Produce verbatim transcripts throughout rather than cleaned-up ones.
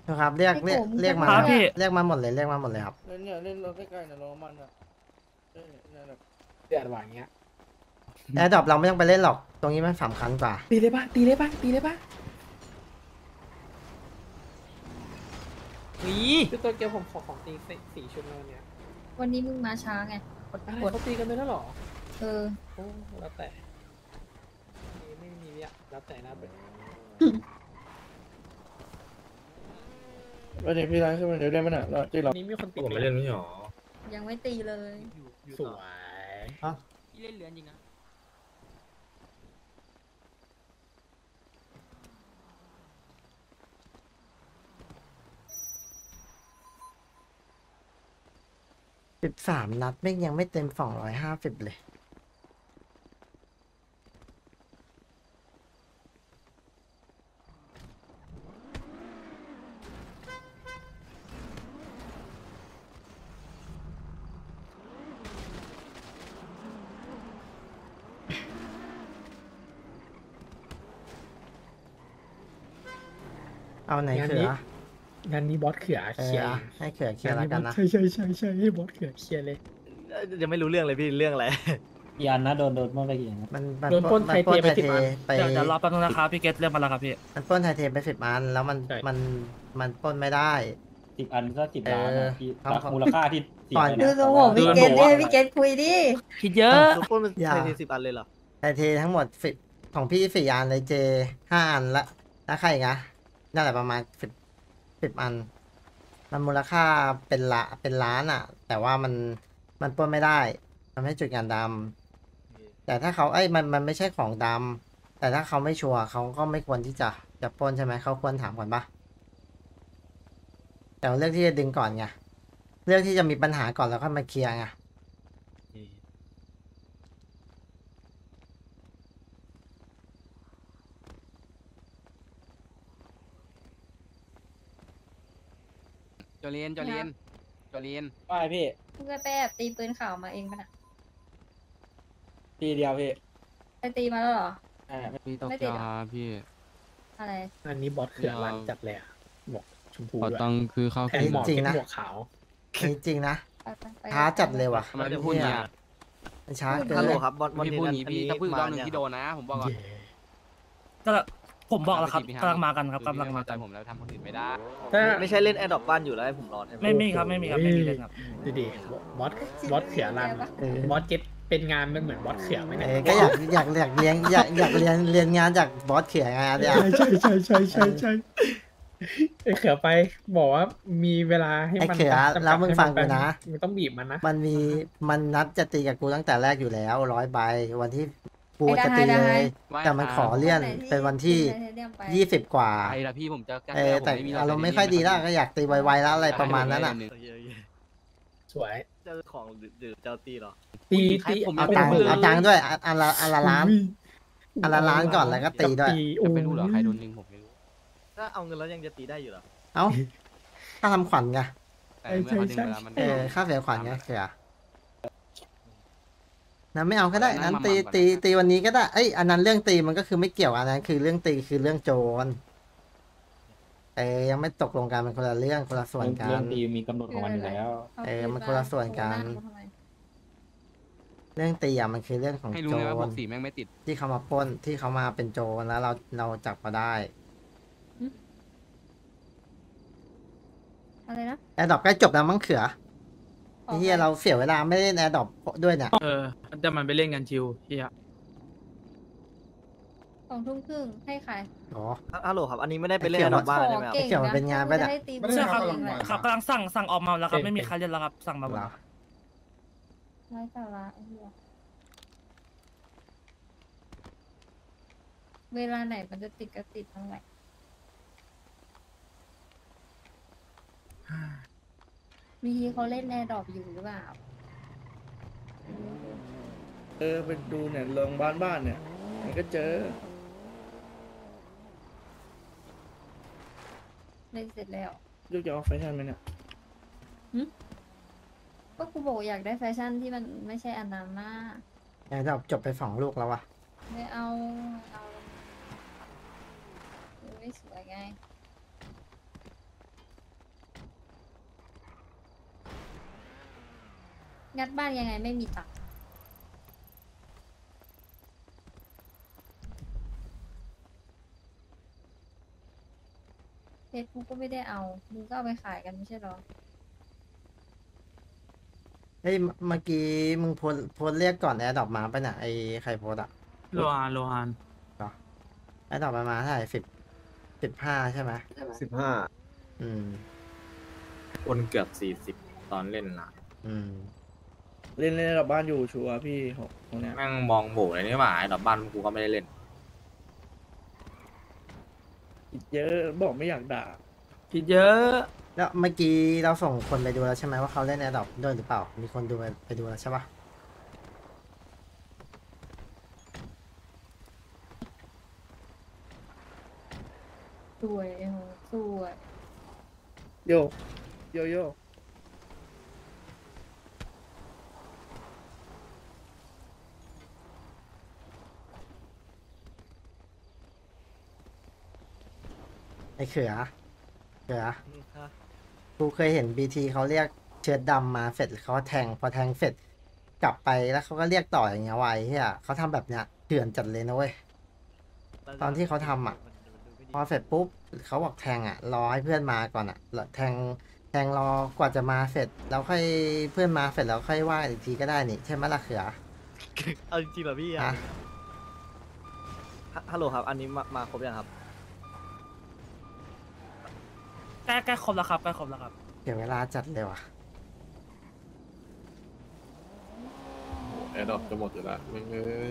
นะครับเรียกไอ้เรียกโกมึงเรียกมาจะทำอะไรเรีอะยกมาหมดเลยเรียกมาหมดเลยครับเล่นเนี่ยเล่นรถใกล้ๆเนี่ยรถมันอ่ะเออเนี่ยแบบเดือดหวานเงี้ยแอร์ดรอปเราไม่ต้องไปเล่นหรอกตรงนี้มันสำคัญกว่าตีเลยปะตีเลยปะตีเลยปะนี่คือตัวเกียวผมขอของตีสี่สี่ชุดแล้วเนี่ยวันนี้มึงมาช้าไงกดอะไรกดเขาตีกันไปแล้วเหรอเออโอ้แล้วแต่นี่ไม่มีเนี่ยแล้วแต่นะเป็นวันนี้พี่ร้านขึ้นมาเดี๋ยวได้ไหมน่ะเราที่เรานี้มีคนตีผมไม่เล่นไม่หรอยังไม่ตีเลยสวยพี่เล่นเหลือจริงนะสิบสามนัดไม่งยังไม่เต็มสองร้อยห้าสิบเลยเอาไหนเขืองานนี้บอสเขือเอเคลีอยร์อะให้เขือเคลียร์แล้วกันนะใช่ใช่ใช่ใช่ให้บอสเขือเคลียร์เลยยังไม่รู้เรื่องเลยพี่เรื่องอะไรกี่อันนะโดนโดนเมื่อไปกี่อันนะมันมันโดนปล้นมัไทยเทไปไทยสิบเทอันไปเดี๋ยวเดี๋ยวรอแป๊บนึงนะครับพี่เกตเรียกมาแล้วครับพี่มันปล้นไทยเทไปสิบอันแล้วมันใช่มันมันปล้นไม่ได้สิบอันก็สิบล้านเอออะที่ครับราคามูลค่าที่เสียก่อนไปดูนะทรงผมพี่เกตดิพี่เกตคุยดิคิดเยอะลูกปุ้นมันอย่าใช้สิบอันเลยเหรอไทยเททั้งหมดสิบของพี่สี่อันเลยเจห้าอันละแล้วใครอีกนะนั่นแหละประมาณสิบสิบอัน มันมูลค่าเป็นละเป็นล้านอ่ะ แต่ว่ามันมันปล้นไม่ได้มันไม่จุดงานดำแต่ถ้าเขาไอ้ยมันมันไม่ใช่ของดำแต่ถ้าเขาไม่ชัวร์เขาก็ไม่ควรที่จะจะปล้นใช่ไหมเขาควรถามก่อนปะแต่ว่าเลือกที่จะดึงก่อนไงเลือกที่จะมีปัญหาก่อนแล้วค่อยมาเคลียร์ไงจอเลียนจอเลียนจอเลียนว่าไงพี่มึงก็ไปแอบตีปืนข่าวมาเองปะน่ะทีเดียวพี่ไปตีมาแล้วเหรออ่าพี่ตกไม่ติดยาเหรอพี่อะไรงานนี้บอสเขือรันจัดเลยอะหมวกชมพูขอด้วยตังค์คือข้าวแทกินนหมอกจริงเป็นนะหมวกขาวนี่จริงนะไปไปไปช้าจัดเลยว่ะทำไมจะพูดอย่างนี้มันช้าเกิฮัลโหลนครับบอลบอลพี่เทพูดนอย่างนี้พี่ถ้าพูดอีกรอบหนึ่งพี่โดนนะ ผมบอกก่อนเย้ก็ผมบอกแล้วครับพี่กำลังมากันครับพี่กำลังไม่มาเข้าใจกันผมแล้วทำคนอื่นไม่ได้ถ้าไม่ใช่เล่นแอดดอกบ้านอยู่แล้วให้ผมรอใช่ไหมไม่มีครับไม่มีครับไม่มีเลยครับดูดิบอสบอสเขือรันเออบอสเจ็ตเป็นงานมันเหมือนบอสเขือไหมเอเนี่ยอก็อยากอยากอยากเรียนอยากอยากเรียนเรียนงานจากบอสเขียงไงเดี๋ยวใช่ใช่ใช่ใช่ใช่ใช่ไอเขือไปบอกว่ามีเวลาให้ไอ้มันเขือจำกัดแล้วมึงฟังให้กูนนะมันต้องบีบมันนะมันมีมันนัดจะตีกับกูตั้งแต่แรกอยู่แล้วร้อยใบวันที่กูไอ้จะได้ตีได้เลย แต่มันขอเลื่อนเป็นวันที่ ยี่สิบกว่าไอ้ละพี่ผมจะแก้เออแต่อารมณ์ไม่ค่อยดีแล้วก็อยากตีไวๆแล้วอะไรประมาณนั้นอ่ะสวยเจ้าของหรือเจ้าตีเหรอตีตีเอาตังค์เอาตังค์ด้วยอันอันละอันละล้านอันละล้านก่อนแล้วก็ตีด้วยจะไปรู้เหรอใครโดนลิงผมไม่รู้ถ้าเอาเงินแล้วยังจะตีได้อยู่เหรอเอ้าค่าทำขวัญไงแต่เมื่อเขาดึงเวลามันเออค่าเสียขวัญไงเขือนั้นไม่เอาก็ได้นั้นตีตีตีวันนี้ก็ได้เอ้ยอันนั้นเรื่องตีมันก็คือไม่เกี่ยวอันนั้นคือเรื่องตีคือเรื่องโจรเออยังไม่ตกลงกันเป็นคนละเรื่องคนละส่วนกัเรื่อน งดีมีกำหนดของมันอยู่แล้วเออมันคนละส่วนกัน เรื่องตีอ่ะมันคือเรื่องของให้รู้โจไหมว่าบรวกสี่แม่งไม่ติดที่เขามาปล้นที่เขามาเป็นโจรแล้วเราเราจับมาได้อะไรนะแอร์ดรอปใกล้จบแล้วมั้งเขือไอ้เฮียเราเสียเวลาไม่เล่นแอร์ดรอปด้วยเนี่ยเออแต่มันไปเล่นกันชิวเฮียสองทุ่มครึ่งให้ใครอ๋อฮัลโหลครับอันนี้ไม่ได้ไปเล่นแอดดอกบ้านใช่ไหมครับเก่งเกี่ยวมันเป็นงานปะเนี่ยได้ตีใช่ครับเองเลยครับกำลังสั่งสั่งออกมาแล้วครับไม่มีใครเล่นแล้วครับสั่งมาหมดเหรอแล้วไร้สาระไอ้เหี้ยเวลาไหนมันจะติดก็ติดทั้งไหนมีทีเขาเล่นแอร์ดรอปอยู่หรือเปล่าเออไปดูเนี่ยโรงบ้านบ้านเนี่ยมันก็เจอเล่นเสร็จแล้วลูกจะเอาแฟชั่นไหมเนี่ยก็กูบอกอยากได้แฟชั่นที่มันไม่ใช่อันนั้นนะแอร์ดรอปจบไปสองลูกแล้ววะไม่เอาไม่เอามันไม่สวยไงงัดบ้านยังไงไม่มีตังค์เพชรกูก็ไม่ได้เอามึงก็เอาไปขายกันไม่ใช่หรอเฮ้ยเมื่อกี้มึงโพสโพสเรียกก่อนแอร์ดรอปมาไปะเนี่ยไอ้ใครโพสอะโลฮานโลฮานแอร์ดรอปมามาเท่าไหร่สิบสิบห้าใช่ไหมสิบห้าอืมคนเกือบสี่สิบตอนเล่นนะอืมเล่นเล่นกับบ้านอยู่ชัวร์พี่ของของเนี้ยแม่งมองโบเลยนี่หว่าไอ้ดอกบ้านกูก็ไม่ได้เล่นคิดเยอะบอกไม่อยากด่าคิดเยอะแล้วเมื่อกี้เราส่งคนไปดูแล้วใช่ไหมว่าเขาเล่นแอร์ดรอปด้วยหรือเปล่า มีคนดูไปไปดูแล้วใช่ปะสวยโอ้โหสวยโยโยโยไอ้เขือเขือกูเคยเห็นบีทีเขาเรียกเชิดดำมาเสร็จเขาแทงพอแทงเสร็จกลับไปแล้วเขาก็เรียกต่ออย่างเงี้ยไว้เฮียเขาทำแบบเนี้ยเถื่อนจัดเลยนะเว้ย ตอนที่เขาทำอ่ะ พอเสร็จปุ๊บเขาบอกแทงอ่ะรอให้เพื่อนมาก่อนอ่ะแล้วแทงแทงรอกว่าจะมาเสร็จแล้วค่อยเพื่อนมาเสร็จแล้วค่อยว่ากันอีกทีก็ได้นี่ใช่ไหมล่ะเขือเอาจริงๆเหรอพี่อ่ะอ่ะฮัลโหลครับ อันนี้มามาครบยังครับใกล้ใกล้ครบแล้วครับใกล้ครบแล้วครับเดี๋ยวเวลาจัดเลยว่ะแอร์ดอกจะหมดอยู่แล้วไม่เงย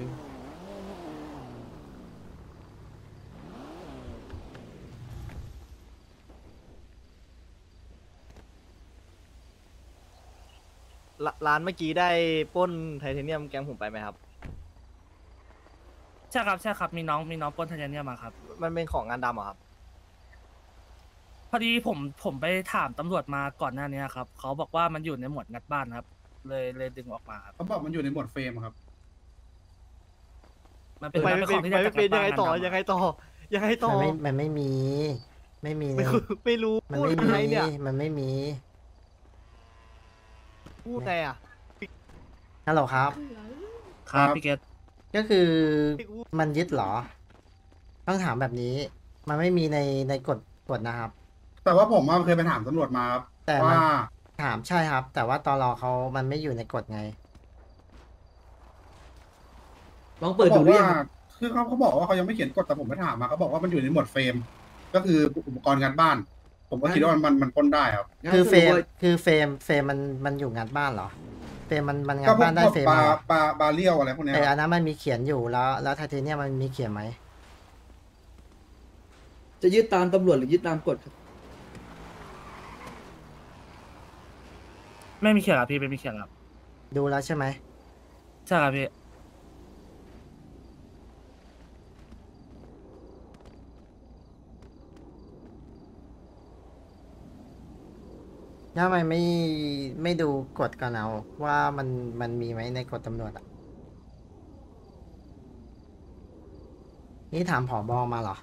รร้านเมื่อกี้ได้ปล้นไทเทเนียมแก๊งผมไปไหมครับใช่ครับใช่ครับมีน้องมีน้องปล้นไทเทเนียมมาครับมันเป็นของงานดำเหรอครับพอดีผมผมไปถามตำรวจมาก่อนหน้านี้ครับเขาบอกว่ามันอยู่ในหมวดงัดบ้านครับ เลยเลยดึงออกมาครับเขาบอกมันอยู่ในหมวดเฟรมครับมันเป็นไปมันไม่เป็นเป็ขนองที่ไปได้ไม่จากเป็นงัดยังบ้านไงต่อ ยังไงต่อ ยังไงต่อมันไม่มันไม่มี ไม่มีไม่ในไม่รู้มันพูดไม่อะไรมีเนี่ยมันไม่มีพูดไงอ่ะฮัลโหลครับครับพี่เกตก็คือพี่อู้มันยึดเหรอ ต้องถามแบบนี้ มันไม่มีในในกฎกฎนะครับแต่ว่าผมอะเคยไปถามตำรวจมาครับแต่มันว่าถามใช่ครับ แต่ว่าตอรอเขามันไม่อยู่ในกฎไงลองเขาเปิดบดูอกเรียว่าง คือเขาเขาบอกว่าเขายังไม่เขียนกฎแต่ผมไปถามมาเขาบอกว่ามันอยู่ในหมวดเฟรม ก็คืออุปกรณ์งานบ้าน ผมก็คิดว่ามันมันมันปล้นได้ครับคือเฟรมคือเฟรมเฟรมมันมันอยู่งานบ้านเหรอ เฟรมมันมันงาก็นพวบ้าก นได้พวกเฟรมบาเหรอบาบาเรียวอะไรพวกเนี้ยไอคอัรับนนั้นมันมีเขียนอยู่แล้ว แล้วไทเทเนียมมันมีเขียนไหมจะยึดตามตำรวจหรือยึดตามกฎครับไม่มีเขียนครับพี่ไม่มีเขียนครับดูแล้วใช่ไหมใช่ครับพี่ถ้ามันไม่ไม่ดูกฎก่อนเอาว่ามันมันมีไหมในกฎตำรวจอ่ะ นี่ถามผอบอมาเหรอ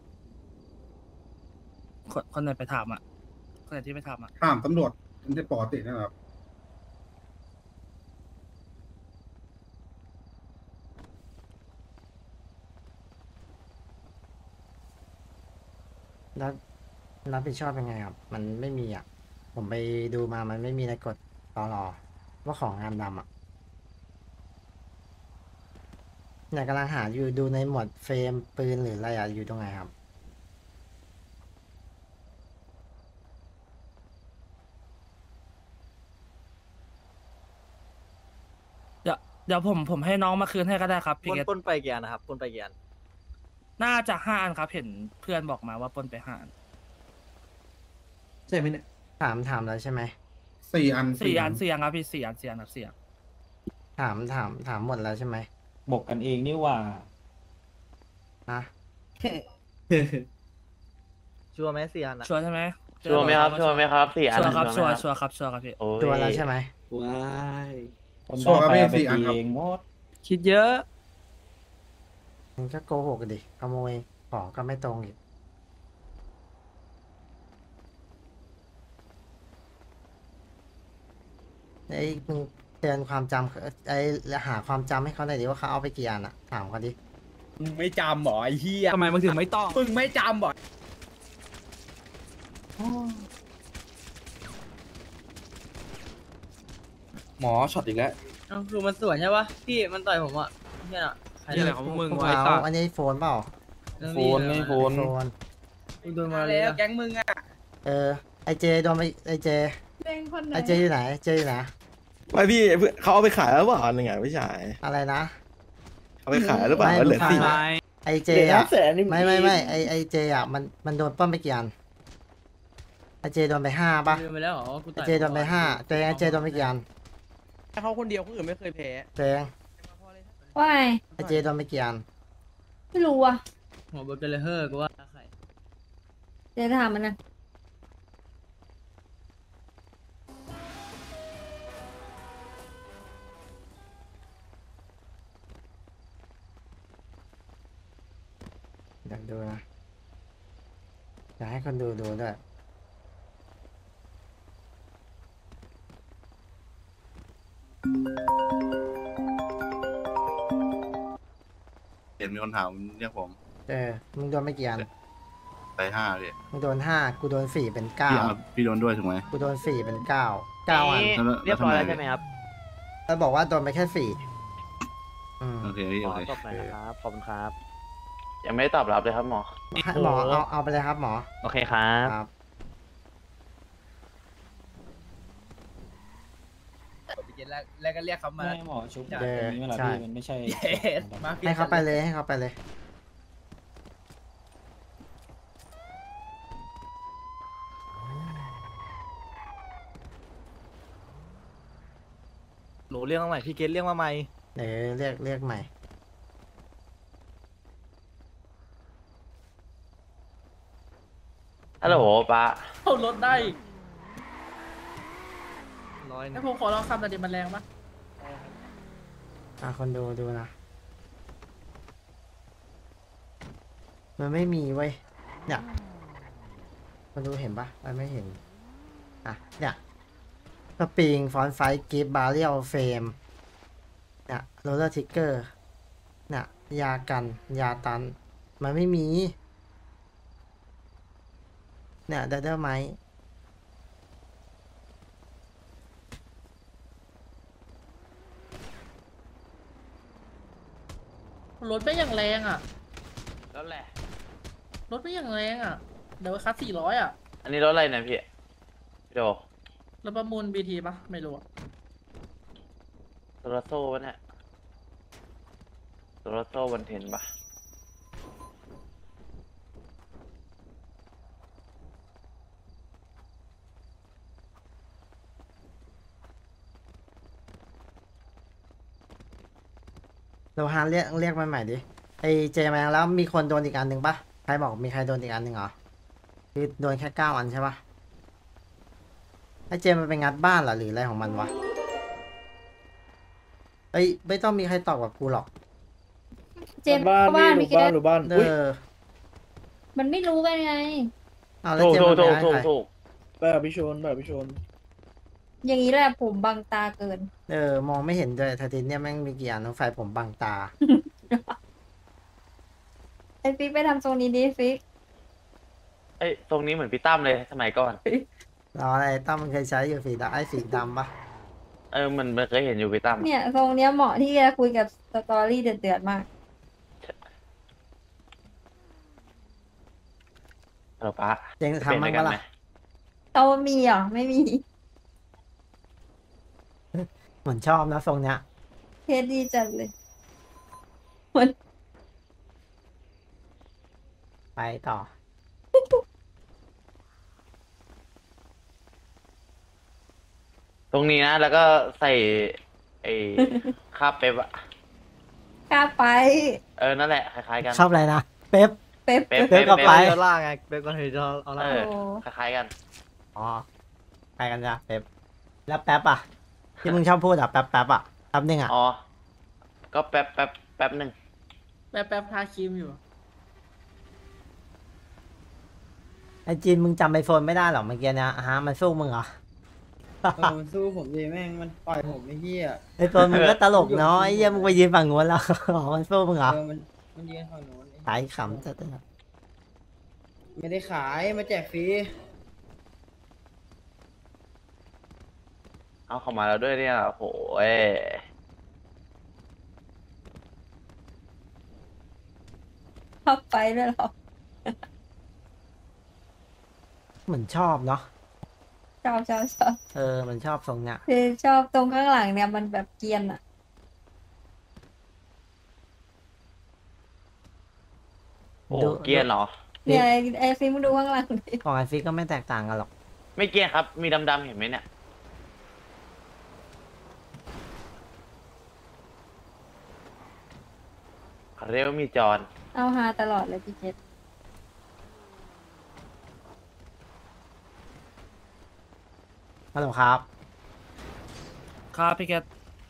คนคนไหนไปถามอ่ะคนไหนที่ไปถามอ่ะถามตำรวจมันจะปกตินะครับแล้วรับผิดชอบยังไงครับ มันไม่มีอ่ะ ผมไปดูมามันไม่มีในกฎตอรอว่าของงานดำอ่ะเนี่ยกำลังหาอยู่ดูในหมวดเฟรมปืนหรืออะไรอ่ะอยู่ตรงไหนครับเดี๋ยวเดี๋ยวผมผมให้น้องมาคืนให้ก็ได้ครับปพี่ล้นเกตปล้นไปกี่อันนะครับปล้นไปกี่อันน่าจะห้าอันครับ เห็นเพื่อนบอกมาว่าปล้นไปห้าอันใช่ไหมเนี่ยถามถามแล้วใช่ไหมสี่อันสี่อันสี่อันครับพี่สี่อันสี่อันครับสี่อันถามถามถามหมดแล้วใช่ไหมบอกกันเองนี่หว่านะชัวร์ไหมสี่อันอะชัวร์ใช่ไหมชัวร์ไหมครับชัวร์ไหมครับสี่อันชัวร์ครับชัชัววร์ร์ไหมครับชัวร์ครับชัวร์ครับพี่ตัวแล้วใช่ไหมว้ายคนชัวร์ครับได้พี่ไปสี่อันตีครับเองหมดคิดเยอะมันก็โกหกกันดิขโมยของก็ไม่ตรงอีกไอ้ยมึงใจตือนความจำไอ้หาความจำให้เขาหน่อยดิว่าเขาเอาไปกี่อันอะถามเขาดิมึงไม่จำเหรอไอ้เหี้ยทำไมมึงถึงไม่ต้องมึงไม่จำเหรอหมอช็อตอีกแล้วคือมันสวนใช่ปะพี่มันต่อยผมอ่ะเนี่ยน่ะนี่อะไรของมึงพวกวะไอ้เราสัตว์อันนี้โฟนเปล่าโฟนไม่โฟนโฟนโดนมามาแล้แล้ว วแก๊งมึงอ่ะเออไอเจโดนไปไอเจเป็นคนไหนไอเจอยู่ไหนเจอยู่ไหนไม่พี่เขาเอาไปขายแล้วเปล่าอันหนึ่งอ่ะพี่ชายอะไรนะเอาไปขายหรือเปล่าไม่เหลือสี่ไม่ ไอเจเดี๋ยวอะห้าแสนนี่ไม่ไม่ไม่ไอไอเจอะมันมันโดนปล้นไปกี่อันไอเจโดนไปห้าป่ะลืมไปแล้วเหรอกูไอต่อยเจโดนไปห้าเจไอเจโดนไปกี่อันเขาคนเดียวคนอื่นไม่เคยแพ้เจงว่าไงไอเจโดนไปกี่อันไม่รู้อ่ะหัวเบอร์เกอร์เฮอร์กูว่าใครเดี๋ยวถามมันนะอยากดูนะอยากให้คนดูดูด้วยเห็นมีคนถามเรียกผมเออมึงโดนไปกี่อันไปห้าเลยมึงโดนห้ากูโดนสี่เป็นเก้าพี่เอาพี่โดนด้วยถูกไหมกูโดนสี่เป็นเก้าเก้าอันเรียบร้อยแล้วใช่ไหมครับแล้วบอกว่าโดนไปแค่สี่อืมโอเคพี่โอเคตบหน่อยนะครับขอบคุณครับยังไม่ได้ตอบรับเลยครับหมอให้หมอเอาเอาไปเลยครับหมอโอเคครับครับแล้วก็เรียกเขามาไม่หมอชุบเออตรงนี้เวลาใช่พี่มันไม่ใช่มาให้เขาไปเลยให้เขาไปเลยหนูเรียกมาใหม่พี่เกตเรียกมาใหม่เออเรียกเรียกใหม่ฮัลโหลป้าเอารถได้ร้อยหนึให้งผมขอลองคำแต่ดิมันแรงปะอ่ะคนดูดูนะ มันไม่มีเว้ยเนี่ยคนดูเห็นปะมันไม่เห็นอ่ะเนี่ยสปริงฟอนไฟกิฟบาเรียลเฟมเนี่ยโรลเลอร์ทิกเกอร์เนี่ยยากันยาตันมันไม่มีเนี่ยเดเดอร์ไมรถไม่อย่างแรงอ่ะรถแหละรถไม่อย่างแรงอ่ะ เดี๋ยวคัสสี่ร้อยอ่ะอันนี้รถอะไรเนี่ยพี่พี่โดรถประมูลบีทีปะไม่รู้อะโซลาโซ่ปะเนี่ยโซลาโซ่วันเทนปะโลฮานเรียกเรียกมาใหม่ดิไอเจมาแล้วมีคนโดนอีกอันหนึ่งปะใครบอกมีใครโดนอีกอันหนึ่งเหรอคือโดนแค่เก้าอันใช่ปะไอเจมันไปงัดบ้านเหรอหรืออะไรของมันวะเอ้ยไม่ต้องมีใครตอบกับกูหรอกเจมส์บ้านเข้าพี่บ้านหมีมู่แกบ้านหมู่บ้านเออุ้ยอมันไม่รู้กันไงเอาแล้วถูกเจถูมักนไปถูกให้ถูกใครถูกแบบพิชนแบบพิชนอย่างนี้แหละผมบังตาเกินเออมองไม่เห็นด้วยทาทินเนี่ยแม่งมีกี่อันไฟผมบังตาไอฟิกไปทำทรงนี้ดิฟิกเอ้ยตรงนี้เหมือนพี่ตั้มเลยสมัยก่อนรออะไรตั้มมันเคยใช้อยู่สีดำไอ้สีดำปะเออมันมันเคยเห็นอยู่พี่ตั้มเนี่ยทรงเนี้ยเหมาะที่จะคุยกับสตอรี่เดือดๆมากฮัลโหลป้าเจงจะทำเป็นบ้าด้วยกันงปะไหมล่ะเขามีเหรอไม่มีเหมือนชอบนะทรงเนี้ยเทสดีจัดเลยเหมือนไปต่อตรงนี้นะแล้วก็ใส่ไอ้ คาบเป๊ปอะกล้าไปเออนั่นแหละคล้ายๆกันชอบอะไรนะเป๊ปเป๊ปเป๊ปเป๊ปกับไปเดอล่าไงเบคอนเฮดเอาเอล่าอคล้ายๆกันอ๋อไปกันจ้ะเป๊ปแล้วแป๊บอ่ะ ที่มึงชอบพูดอ่ะแป๊บแป๊บอ่ะแป๊บนึงอ่ะอ๋อก็แป๊บแป๊บแป๊บหนึ่งแป๊บแป๊บทาครีมอยู่ไอจีนมึงจำไอโฟนไม่ได้หรอเมื่อกี้เนะฮะมันสู้มึงเหรอเออมันสู้ผมดีแม่งมันต่อยผมไอ้เหี้ยไอ้ตัวมึงก็ตลกเนาะไอ้เหี้ยมึงไปยืนฝั่งนู้นแล้ว อ๋อมันสู้มึงเหรอเออมันมันยืนฝั่งโน้นไอ้ตายขำจัดเลยไม่ได้ขายมาแจกฟรีเอาเข้ามาแล้วด้วยเนี่ยโอ้โหเอ้ยชอบไปด้วยเหรอเหมือนชอบเนาะชอบชอบชอบเออมันชอบทรงเนี้ยคือชอบตรงข้างหลังเนี่ยมันแบบเกรียนอะโอ้โหเกรียนเหรอเนี่ยไอ้ไอ้ฟิล์มมึงดูข้างหลังดิของไอฟิกก็ไม่แตกต่างกันหรอกไม่เกรียนครับ มีดำๆเห็นไหมเนี่ยเรียกว่ามีจอนเอาฮาตลอดเลยพี่เจษฮัลโหลครับครับพี่เกต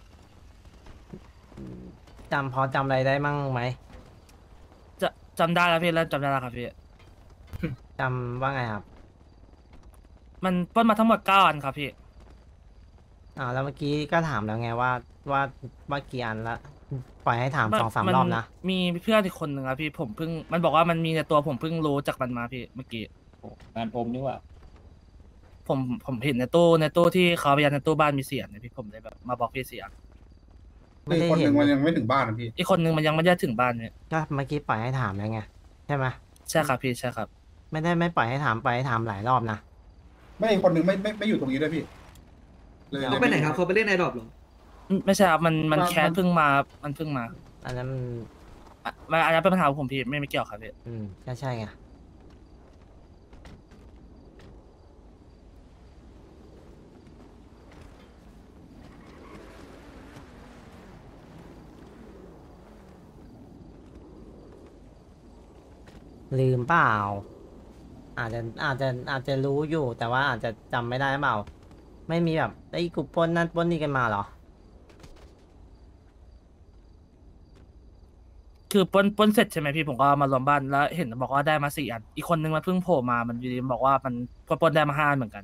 จำพอจำอะไรได้มั่งไหมจะจำได้แล้วพี่แล้วจำได้แล้วครับพี่จำว่าไงครับมันปล้นมาทั้งหมดเก้าอันครับพี่อ่าแล้วเมื่อกี้ก็ถามแล้วไงว่าว่าว่ากี่อันละปล่อยให้ถามสองสามรอบนะมีเพื่อนอีกคนหนึ่งครับพี่ผมเพิ่งมันบอกว่ามันมีในตัวผมเพิ่งรู้จากมันมาพี่เมื่อกี้งานอมนี่ว่าผมผมเห็นในตู้ในตู้ที่เขาพยานในตู้บ้านมีเสียงเนี่ยพี่ผมเลยแบบมาบอกพี่เสียงไม่คือได้คนหเห็นึ่นงมันยังไม่ถึงบ้านนะพี่อีกคนนึงมันยังไม่ได้ถึงบ้านเนี่ยก็เมื่อกี้ปล่อยให้ถามแล้วไงใช่ไหมใช่ครับพี่ใช่ครับไม่ได้ไม่ปล่อยให้ถามปล่อยให้ถามหลายรอบนะไม่คนหนึ่งไม่ไม่ไม่อยู่ตรงนี้ด้วยพี่เลยเขาไปไหนครับเขาไปเล่นในดอบหรออืมไม่ใช่ครับมันมันว่าแคสมันเพิ่งมามันเพิ่งมาอันนั้นมันอ่ะมันอันนั้นเป็นปัญหาของผมพี่ไม่ไม่เกี่ยวครับพี่อืมก็ใช่ไงลืมเปล่า อาจจะอาจจะอาจจะรู้อยู่ แต่ว่าอาจจะจำไม่ได้เปล่า ไม่มีแบบไอ้กูปล้นนั่นปล้นนี่กันมาเหรอคือปล้นปล้นเสร็จใช่ไหมพี่ผมก็มารวมบ้านแล้วเห็นบอกว่าได้มาสี่อันอีกคนนึงมันเพิ่งโผล่มามันอยู่ดีมันบอกว่ามันปล้นได้มาห้าอันเหมือนกัน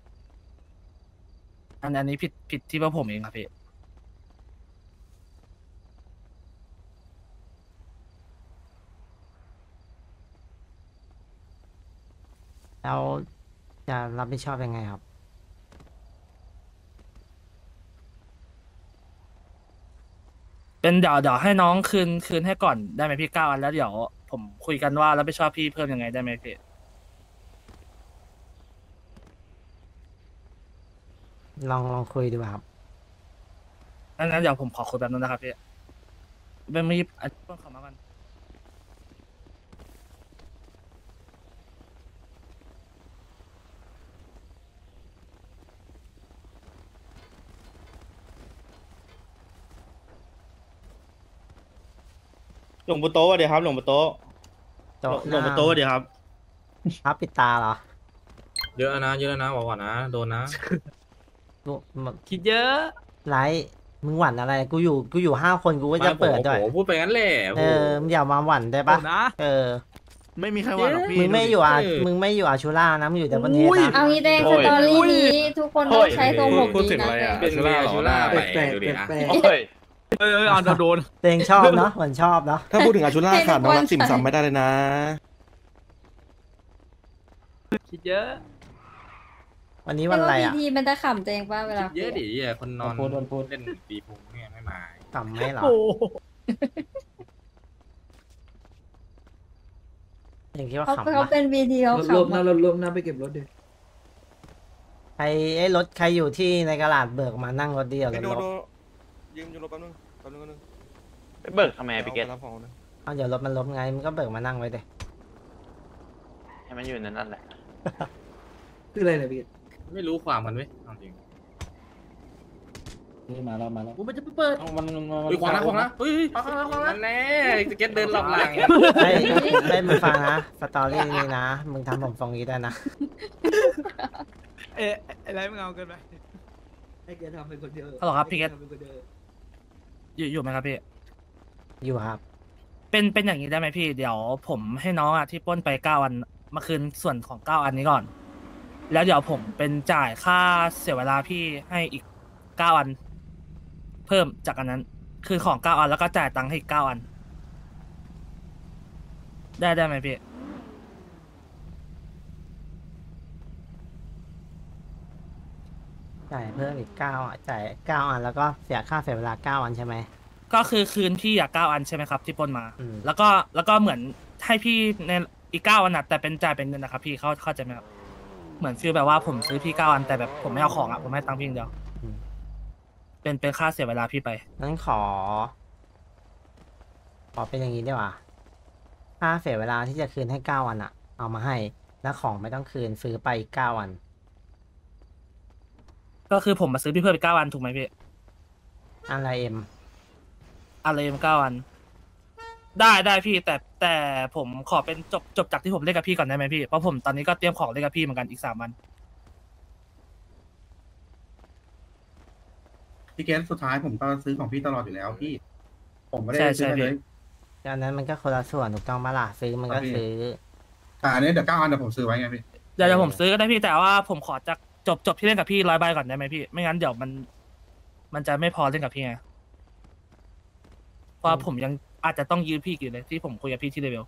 อันอันนี้ผิดผิดที่ว่าผมเองครับพี่แล้วจะรับผิดชอบยังไงครับเป็นเดี๋ยวเดี๋ยวให้น้องคืนคืนให้ก่อนได้ไหมพี่เก้าอันแล้วเดี๋ยวผมคุยกันว่ารับผิดชอบพี่เพิ่มยังไงได้ไหมพี่ลองลองคุยดูครับงั้นงั้นเดี๋ยวผมขอคุยแบบนั้นนะครับพี่ไม่ไม่อันต้นขอมากันหลวงปู่โตะเดี๋ยวครับหลวงปู่โตะโต๊ะหลวงปู่โตะเดี๋ยวครับพับปิดตาเหรอเยอะนะเยอะนะบอกก่อนนะโดนนะลูกมันคิดเยอะไลท์มึงหวั่นอะไร กูอยู่ กูอยู่ห้าคนกูก็จะเปิดด้วยโอ้โหพูดไปงั้นแหละเออ มึงอย่ามาหวั่นได้ปะโอ้นะเออไม่มีใครว่าหรอกพี่มึงไม่อยู่อ่ะเออมึงไม่อยู่อาชูล่านะ มึงอยู่แต่บนเทสนะเอางี้แดงสตอรี่นี้ทุกคนต้องใช้ทรงผมพูดดีถึงนะอะไรแดอ่ะงเป็นเมียชูล่าไปดูดิอ่ะโอ้ยเออเออเอาโดนตัวเองชอบเนาะเหมือนชอบเนาะถ้าพูดถึงอาชุล่าขาดน้องรักสิมซัมไม่ได้เลยนะคิดเยอะวันนี้แต่วันอะไรว่าพีอ่ะทีมันจะขำตัวเองป่ะเวลาเยอะคุดิยอ่ะคนนอนพูดพูดเล่นตีพุงเนี่ยไม่มากำไม่เหรอโอ้อย่างคิดว่าเขาขำเขาปะเป็นพีทีเขาขำอะใครไอ้รถใครอยู่ที่ในกระดาษเบิกมานั่งรถเดียวรถลบยืมยูโรแป๊บนึงแป๊บนึงแป๊บนึงไปเบิกทำไมอะพี่เกตรับของนะเอาเดี๋ยวรถมันลบไงมึงก็เบิกมานั่งไว้เดยให้มันอยู่ในนั่นแหละไม่รู้ความกันเว้ยเอาจริงนี่มาแล้วมาแล้วผมมันจะไปเปิดเอามันมันมันเฮ้ยขวางนะขวางนะเฮ้ยนั่นแน่สเก็ตเดินหลอกหลังไอ้ไอ้มึงฟังนะสตอรี่นี้นะ มึงทำผมทรงนี้ได้นะเอ๊ะอะไรมึงเอาเกินไปฮัลโหลครับพี่เกตอยู่อยู่ไหมครับพี่อยู่ครับเป็นเป็นอย่างนี้ได้ไหมพี่ เดี๋ยวผมให้น้องอ่ะที่ปล้นไปเก้าอันมาคืนส่วนของเก้าอันนี้ก่อนแล้วเดี๋ยวผมเป็นจ่ายค่าเสียเวลาพี่ให้อีกเก้าอัน เพิ่มจากอันนั้น คือของเก้าอันแล้วก็จ่ายตังค์ให้อีกเก้าอัน ได้ได้ไหมพี่จ่ายเพิ่มอีกเก้าอ่ะจ่ายเก้าอันแล้วก็เสียค่าเสียเวลาเก้าอันใช่ไหมก็คือคืนพี่อยากเก้าอันใช่ไหมครับ ที่ปล้นมาอืมแล้วก็แล้วก็เหมือนให้พี่ในอีกเก้าอันนะแต่เป็นจ่ายเป็นเงินนะครับพี่เข้าเข้าใจไหมครับเหมือนฟีลแบบว่าผมซื้อพี่เก้าอันแต่แบบผมไม่เอาของอ่ะผมให้ตังค์พี่อย่างเดียวอืมเป็นเป็นค่าเสียเวลาพี่ไปนั้นขอ ขอเป็นอย่างนี้ดีกว่าค่าเสียเวลาที่จะคืนให้เก้าอันอ่ะ เอามาให้ แล้วของไม่ต้องคืนซื้อไปอีกเก้าอันก็คือผมมาซื้อพี่เพิ่มอีกเก้าอันถูกไหมพี่อะไรเอ็มอะไรมเก้าอัน ได้ได้พี่แต่แต่ผมขอเป็นจบจบจากที่ผมเล่นกับพี่ก่อนได้ไหมพี่เพราะผมตอนนี้ก็เตรียมของเล่นกับพี่เหมือนกันอีกสามวันพี่เกสสุดท้ายผมก็ซื้อของพี่ตลอดอยู่แล้วพี่ ผมไม่ได้ใช่ซื้อใช่อะไรเลยอันนั้นมันก็คนละส่วนถูกต้องปะล่ะซื้อมันก็ครับพี่ซื้อแต่อันนี้เดี๋ยวเก้าอันเดี๋ยวผมซื้อไว้ไงพี่เดี๋ยวเดี๋ยวผมซื้อก็ได้พี่แต่ว่าผมขอจากจบจบที่เล่นกับพี่ร้อยใบก่อนได้ไหมพี่ไม่งั้นเดี๋ยวมัน มันจะไม่พอเล่นกับพี่ไงเพราะผมยังอาจจะต้องยืมพี่อีกอยู่เลยที่ผมคุยกับพี่ที่เลเวล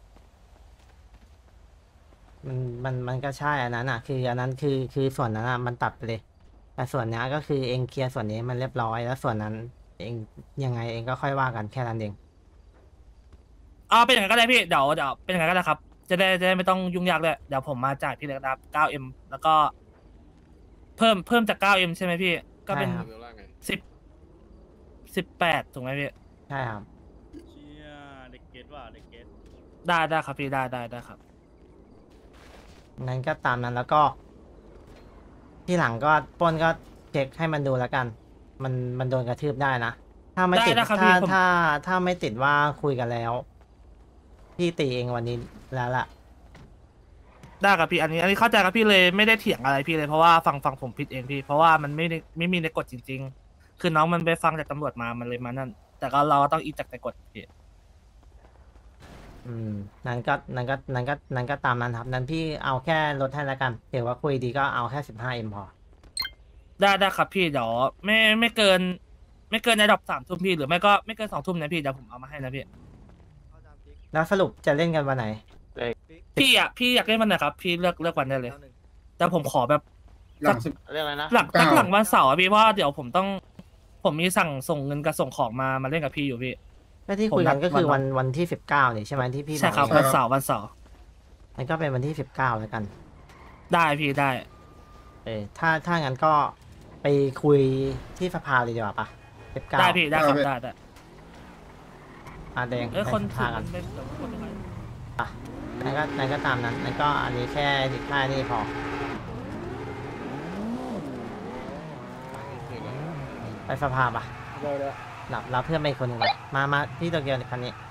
มันมันมันก็ใช่อันนั้นอ่ะ คืออันนั้นคือคือส่วนนั้นอ่ะมันตัดไปเลย แต่ส่วนนี้ก็คือเองเคลียร์ส่วนนี้มันเรียบร้อยแล้วส่วนนั้น เองยังไงเองก็ค่อยว่ากันแค่นั้นเองเอาเป็นอย่างนั้นก็ได้พี่เดี๋ยวเดี๋ยวเป็นอย่างนั้นก็ได้ครับ จะได้จะได้ไม่ต้องยุ่งยากเลยเดี๋ยวผมมาจ่ายพี่เลยนะครับ เก้าเอ็ม แล้วก็ เพิ่มเพิ่มจาก เก้าเอ็ม ใช่ไหมพี่ ก็เป็นใช่ครับเดี๋ยวว่าไงสิบ สิบแปดถูกไหมพี่ใช่ครับเชี่ยเด็กเกตว่ะเด็กเกตได้ได้ครับพี่ได้ได้ได้ครับงั้นก็ตามนั้นแล้วก็ ที่หลังก็ปล้นก็เช็คให้มันดูแล้วกัน มันมันโดนกระทืบได้นะ ถ้าไม่ติดได้นะครับถ้าพี่ผมถ้าถ้าไม่ติดว่าคุยกันแล้ว พี่ตีเองวันนี้แล้วล่ะได้ครับพี่อันนี้อันนี้เข้าใจครับพี่เลยไม่ได้เถียงอะไรพี่เลยเพราะว่าฟังฟังผมผิดเองพี่ เพราะว่ามันไม่ได้ไม่มีในกฎจริง ๆ คือน้องมันไปฟังจากตำรวจมามันเลยมานั่น แต่ก็เราก็ต้องอีกจากในกฎพี่อืมนั้นก็นั้นก็นั้นก็นั้นก็ตามนั้นครับ นั้นพี่เอาแค่ลดให้แล้วกันถือว่าคุยดีก็เอาแค่สิบห้าเอ็มพอได้ได้ครับพี่เดี๋ยวไม่ไม่เกิน ไม่เกินในดอกสามทุ่มพี่หรือไม่ก็ไม่เกินสองทุ่มนะพี่เดี๋ยวผมเอามาให้นะพี่แล้วสรุปจะเล่นกันวันไหนพี่อ่ะพี่อยากเล่นวันไหนครับพี่เลือกเลือกวันได้เลย แต่ผมขอแบบหลังสิบเรื่องอะไรนะหลังเก้าตั้งหลังวันเสาร์อะพี่เพราะว่าเดี๋ยวผมต้อง ผมมีสั่งส่งเงินกับส่งของมามาเล่นกับพี่อยู่พี่และที่คุยกันก็คือผมนัวันดวันที่สิบเก้านี่ใช่ไหมที่พี่ใช่ครับอกวันเสาร์วันเสาร์มันก็เป็นวันที่สิบเก้าแล้วกันได้พี่ได้เออถ้าถ้างั้นก็ไปคุยที่สภาเลยดีกว่าปะสิบเก้าได้พี่ได้ครับเอาไปได้ได้อาแดงเอ้ยคนไปสถืภาอกัมัน นเป็นเดี๋ยวคนตรงไหนนั่นก็นั่นก็ตามนั้นนั่นก็อันนี้แค่สิบห้านี่พอ ไปสภาปะได้แล้วหลับรับเพื่อนไปอีกคนหนึ่งปะมามาที่โตเกียวคันนี้